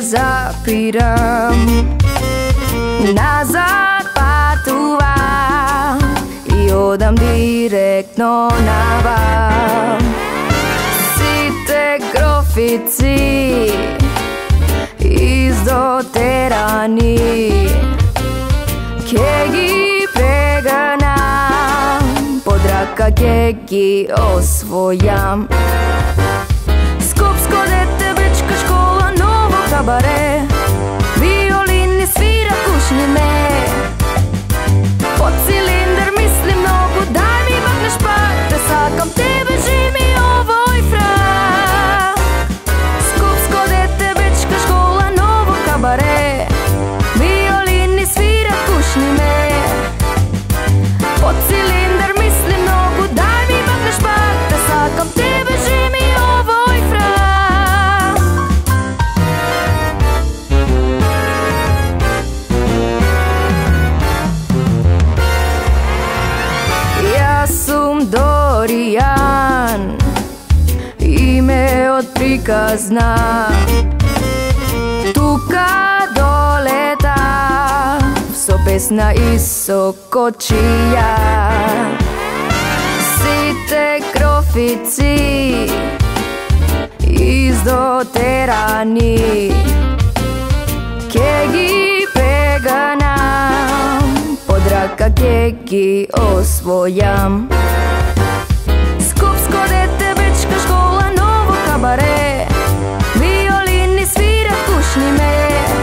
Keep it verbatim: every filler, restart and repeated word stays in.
zapiram, nazad patuvam i odam direktno na vam. Site grofici izdoterani, kegi preganam, podraka kegi osvojam. Skopsko dete, bečka škola, novo kabare, violini svira, kušni me. Pod cilindar mislim nogu, daj mi makneš par, da sakam te, beži mi ovoj frak. Skopsko dete, bečka škola, novo kabare, violini svira, kušni me. Pod cilindar mislim nogu, daj mi makneš par, da sakam te, beži mi ovoj frak. Ja sam Dorijan, ime od prikazna, tuka doleta, so pesna isokočija. Site grofici izdoterani, kegi preganam, podraka kegi osvojam. Skopsko dete, bečka škola, novo kabare, violini svira, kušni me.